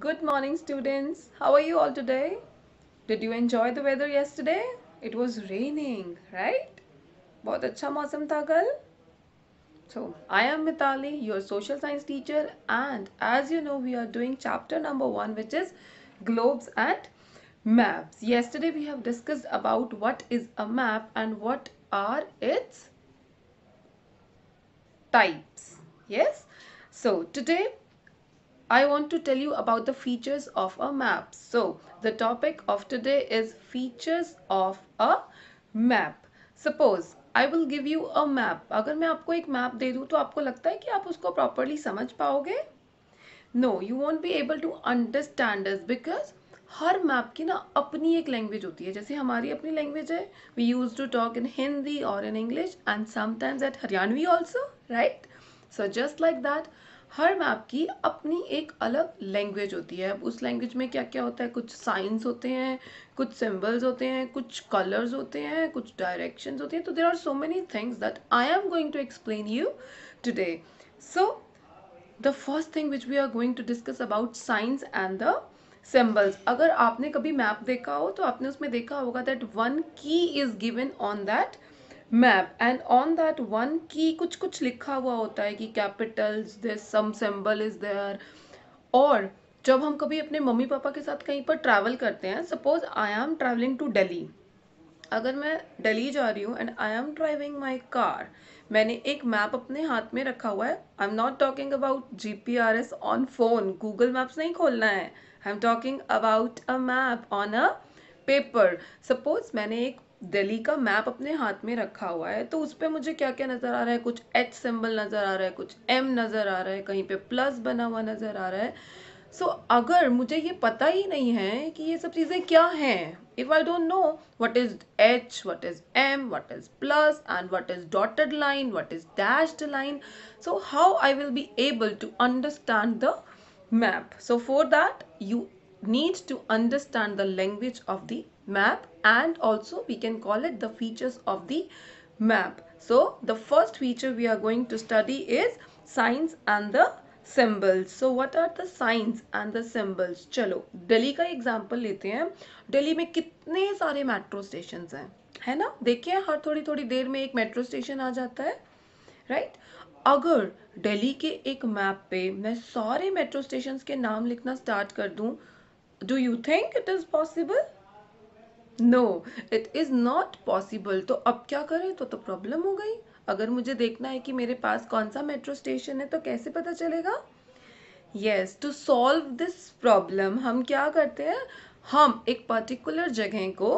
Good morning, students. How are you all today? Did you enjoy the weather yesterday? It was raining, right? बहुत अच्छा मौसम था कल. So, I am Mitali, your social science teacher, and as you know, we are doing chapter number 1, which is globes and maps. Yesterday, we have discussed about what is a map and what are its types. Yes? So, today I want to tell you about the features of a map. So, the topic of today is features of a map. Suppose I will give you a map. अगर मैं आपको एक map दे दूँ तो आपको लगता है कि आप उसको प्रॉपरली समझ पाओगे? No, you won't be able to understand this because हर मैप की ना अपनी एक लैंग्वेज होती है. जैसे हमारी अपनी लैंग्वेज है. We used to talk in Hindi or in English and sometimes at Haryanvi also, right? So just like that, हर मैप की अपनी एक अलग लैंग्वेज होती है. अब उस लैंग्वेज में क्या क्या होता है? कुछ साइंस होते हैं, कुछ सिंबल्स होते हैं, कुछ कलर्स होते हैं, कुछ डायरेक्शंस होते हैं. तो there are so many things that I am going to explain you today. So the first thing which we are going to discuss about signs and the symbols. अगर आपने कभी मैप देखा हो तो आपने उसमें देखा होगा that one key is given on that map and on that one key कुछ कुछ लिखा हुआ होता है कि capitals, this some symbol is there. और जब हम कभी अपने मम्मी पापा के साथ कहीं पर ट्रैवल करते हैं, suppose I am travelling to Delhi. अगर मैं दिल्ली जा रही हूँ and I am driving my car, मैंने एक मैप अपने हाथ में रखा हुआ है. I am not talking about GPRS on phone, Google maps नहीं खोलना है. I am talking about a map on a paper. Suppose मैंने एक दिल्ली का मैप अपने हाथ में रखा हुआ है, तो उस पर मुझे क्या क्या नज़र आ रहा है? कुछ एच सिंबल नज़र आ रहा है, कुछ एम नज़र आ रहा है, कहीं पे प्लस बना हुआ नज़र आ रहा है. सो अगर मुझे ये पता ही नहीं है कि ये सब चीज़ें क्या हैं, if I don't know what is H, what is M, what is plus and what is dotted line, what is dashed line, so how I will be able to understand the map? So for that you need to understand the language of the map, and also we can call it the features of the map. So the first feature we are going to study is signs and the symbols. So what are the signs and the symbols? चलो दिल्ली का example लेते हैं. दिल्ली में कितने सारे metro station हैं, है ना? देखिए हर थोड़ी थोड़ी देर में एक मेट्रो स्टेशन आ जाता है, राइट? अगर दिल्ली के एक मैप पे मैं सारे मेट्रो स्टेशन के नाम लिखना स्टार्ट कर दूं, do you think it is possible? No, it is not possible. तो अब क्या करें? तो प्रॉब्लम हो गई. अगर मुझे देखना है कि मेरे पास कौन सा मेट्रो स्टेशन है तो कैसे पता चलेगा? Yes, to solve this problem हम क्या करते हैं? हम एक पर्टिकुलर जगह को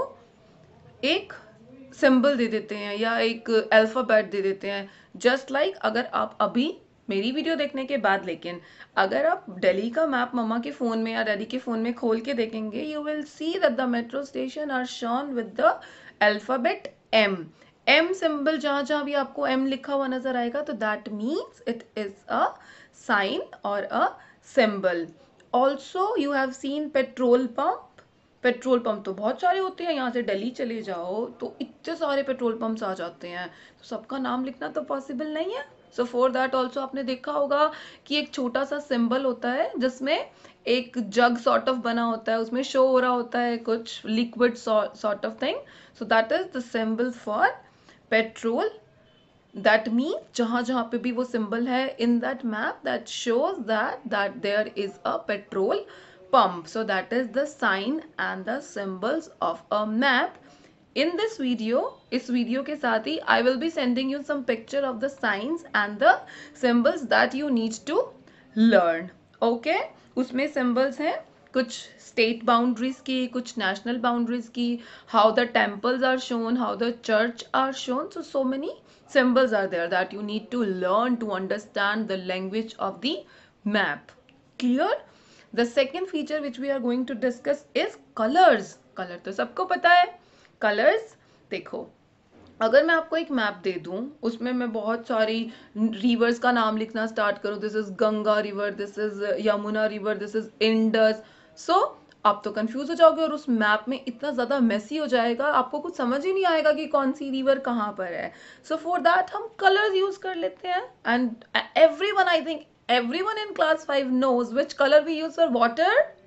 एक सिंबल दे देते हैं या एक अल्फ़ाबेट दे देते हैं. जस्ट लाइक अगर आप अभी मेरी वीडियो देखने के बाद, लेकिन अगर आप दिल्ली का मैप मम्मा के फ़ोन में या डैडी के फ़ोन में खोल के देखेंगे, you will see that the metro station are shown with the alphabet M. M symbol जहाँ जहाँ भी आपको एम लिखा हुआ नजर आएगा तो that means it is a sign और a symbol. Also you have seen petrol pump. Petrol pump तो बहुत सारे होते हैं. यहाँ से दिल्ली चले जाओ तो इतने सारे पेट्रोल पंप्स आ जाते हैं, तो सबका नाम लिखना तो पॉसिबल नहीं है. सो फॉर दैट ऑल्सो आपने देखा होगा कि एक छोटा सा सिंबल होता है जिसमें एक जग सॉर्ट ऑफ बना होता है, उसमें शो हो रहा होता है कुछ liquid sort of thing. So that is the symbol for petrol. That mean जहाँ जहाँ पे भी वो सिंबल है in that map, that shows that there is a petrol pump. So that is the sign and the symbols of a map. In this video, इस video के साथ ही I will be sending you some picture of the signs and the symbols that you need to learn. Okay? उसमें symbols हैं कुछ state boundaries की, कुछ national boundaries की, how the temples are shown, how the church are shown. So many symbols are there that you need to learn to understand the language of the map. Clear? The second feature which we are going to discuss is colors. Colour तो सबको पता है. Colours देखो, अगर मैं आपको एक map दे दूं, उसमें मैं बहुत सारी रिवर्स का नाम लिखना स्टार्ट करूं, this is Ganga river, this is Yamuna river, this is Indus, so आप तो कंफ्यूज हो जाओगे और उस मैप में इतना ज़्यादा मेसी हो जाएगा, आपको कुछ समझ ही नहीं आएगा कि कौन सी रिवर कहाँ पर है. सो फॉर दैट हम कलर्स यूज कर लेते हैं. And everyone, I think everyone in class 5 knows which color we use for water.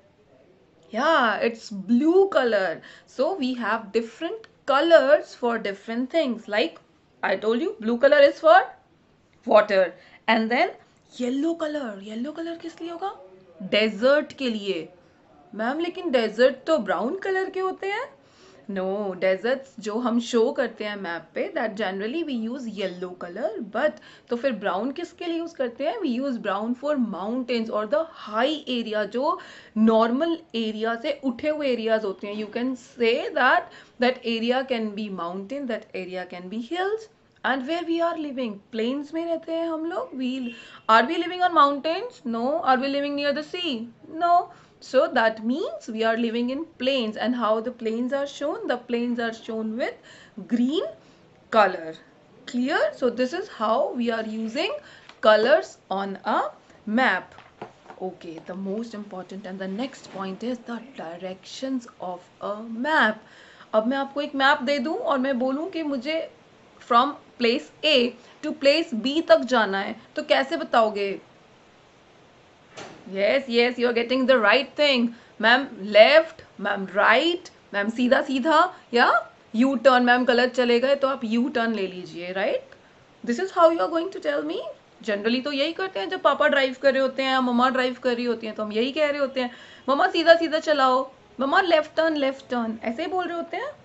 Yeah, it's blue color. So we have different colors for different things. Like I told you, blue color is for water. And then yellow colour, yellow colour किस लिए होगा? Desert के लिए. Ma'am लेकिन desert तो brown colour के होते हैं. नो, डेजर्ट्स जो हम शो करते हैं मैप पे, that generally we use yellow colour. But तो फिर ब्राउन किसके लिए यूज करते हैं? We use brown for mountains और द हाई एरिया, जो नॉर्मल एरिया से उठे हुए एरियाज होते हैं. You can say that that area can be mountain, that area can be hills. And where we are living, plains में रहते हैं हम लोग. Are we living on mountains? No. Are we living near the sea? No. So that means we are living in plains. And how the plains are shown? The plains are shown with green color. Clear? So this is how we are using colors on a map. Okay, the most important and the next point is the directions of a map. अब मैं आपको एक map दे दूं और मैं बोलूं कि मुझे from place A to place B तक जाना है, तो कैसे बताओगे? Yes yes, you are getting the right thing. Ma'am left, ma'am right, ma'am सीधा सीधा, या यू टर्न. मैम गलत चले गए तो आप यू टर्न ले लीजिए, right? This is how you are going to tell me. Generally तो यही करते हैं जब पापा ड्राइव कर रहे होते हैं या मम्मा ड्राइव कर रही होती हैं, तो हम यही कह रहे होते हैं, मम्मा सीधा सीधा चलाओ, मम्मा लेफ्ट टर्न, ऐसे ही बोल रहे होते हैं.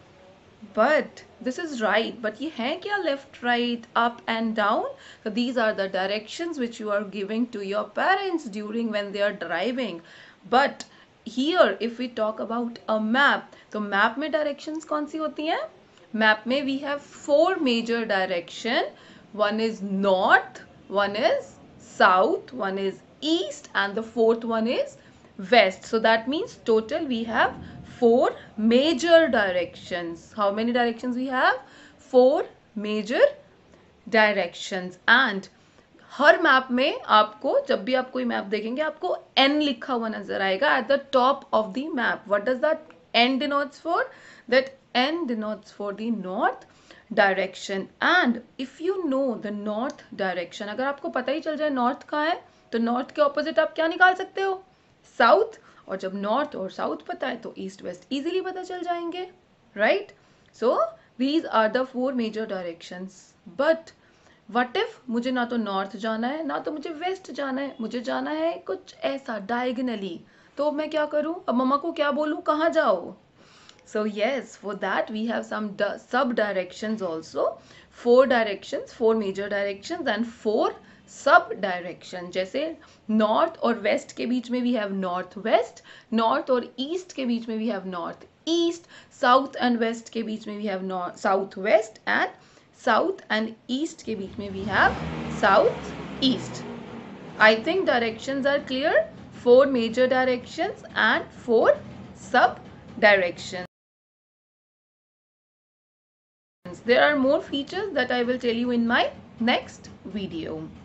But this is right. But ये है क्या? Left, right, up and down. So these are the directions which you are giving to your parents during when they are driving. But here if we talk about a map, तो map में directions कौन सी होती हैं? Map में we have 4 major direction. One is north, one is south, one is east, and the fourth one is west. So that means total we have 4 major directions. How many directions we have? 4 major directions. And हर map में आपको, जब भी आप कोई map देखेंगे, आपको N लिखा हुआ नजर आएगा at the top of the map. What does that N denotes for? That N denotes for the north direction. And if you know the north direction, अगर आपको पता ही चल जाए नॉर्थ कहाँ है, तो नॉर्थ के ऑपोजिट आप क्या निकाल सकते हो? साउथ. और जब नॉर्थ और साउथ पता है तो ईस्ट वेस्ट इजीली पता चल जाएंगे, right? So these are the 4 major directions. But what if मुझे ना तो नॉर्थ जाना है ना तो मुझे वेस्ट जाना है, मुझे जाना है कुछ ऐसा डायगनली, तो मैं क्या करूं? अब मम्मा को क्या बोलूं, कहाँ जाओ? So yes, for that we have some sub directions also. 4 directions, 4 major directions and 4 sub direction. जैसे नॉर्थ और वेस्ट के बीच में we have north west, north और ईस्ट के बीच में we have north east, south and west के बीच में we have south west, and south and east के बीच में we have south east. I think directions are clear. 4 major directions and 4 sub directions. There are more features that I will tell you in my next video.